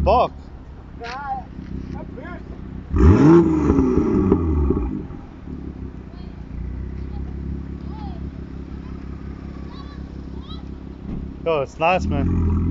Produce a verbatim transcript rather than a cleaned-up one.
buck. Nah, that's fierce. Yo, it's nice, man.